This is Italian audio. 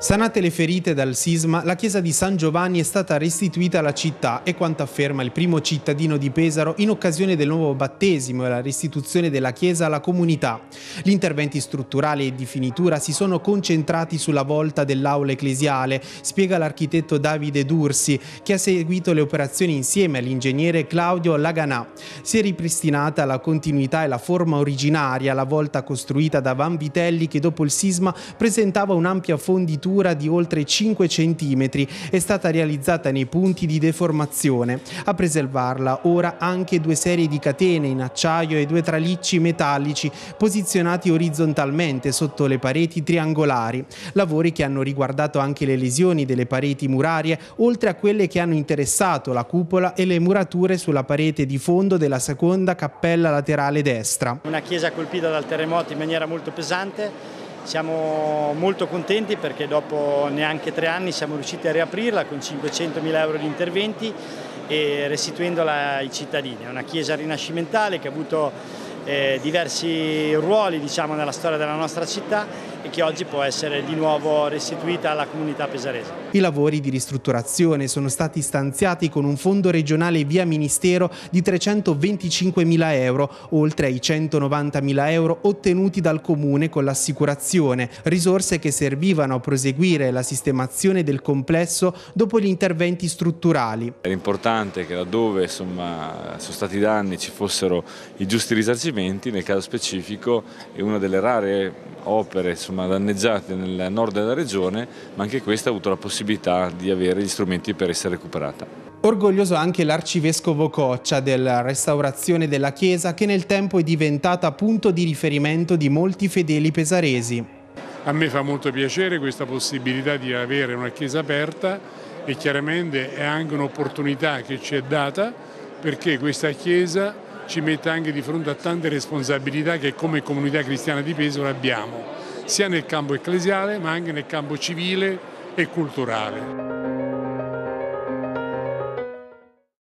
Sanate le ferite dal sisma, la chiesa di San Giovanni è stata restituita alla città, è quanto afferma il primo cittadino di Pesaro in occasione del nuovo battesimo e la restituzione della chiesa alla comunità. Gli interventi strutturali e di finitura si sono concentrati sulla volta dell'aula ecclesiale, spiega l'architetto Davide Dursi, che ha seguito le operazioni insieme all'ingegnere Claudio Laganà. Si è ripristinata la continuità e la forma originaria, la volta costruita da Vanvitelli, che dopo il sisma presentava un'ampia fonditura di oltre 5 cm, è stata realizzata nei punti di deformazione. A preservarla ora anche 2 serie di catene in acciaio e 2 tralicci metallici posizionati orizzontalmente sotto le pareti triangolari. Lavori che hanno riguardato anche le lesioni delle pareti murarie, oltre a quelle che hanno interessato la cupola e le murature sulla parete di fondo della seconda cappella laterale destra. Una chiesa colpita dal terremoto in maniera molto pesante. Siamo molto contenti perché dopo neanche 3 anni siamo riusciti a riaprirla con 500.000 euro di interventi e restituendola ai cittadini. È una chiesa rinascimentale che ha avuto diversi ruoli, diciamo, nella storia della nostra città e che oggi può essere di nuovo restituita alla comunità pesarese. I lavori di ristrutturazione sono stati stanziati con un fondo regionale via Ministero di 325.000 euro, oltre ai 190.000 euro ottenuti dal Comune con l'assicurazione, risorse che servivano a proseguire la sistemazione del complesso dopo gli interventi strutturali. È importante che laddove sono stati danni ci fossero i giusti risarcimenti. Nel caso specifico è una delle rare opere danneggiate nel nord della regione, ma anche questa ha avuto la possibilità di avere gli strumenti per essere recuperata. Orgoglioso anche l'arcivescovo Coccia della restaurazione della chiesa, che nel tempo è diventata punto di riferimento di molti fedeli pesaresi. A me fa molto piacere questa possibilità di avere una chiesa aperta e chiaramente è anche un'opportunità che ci è data perché questa chiesa ci mette anche di fronte a tante responsabilità che come comunità cristiana di Pesaro abbiamo, sia nel campo ecclesiale ma anche nel campo civile e culturale.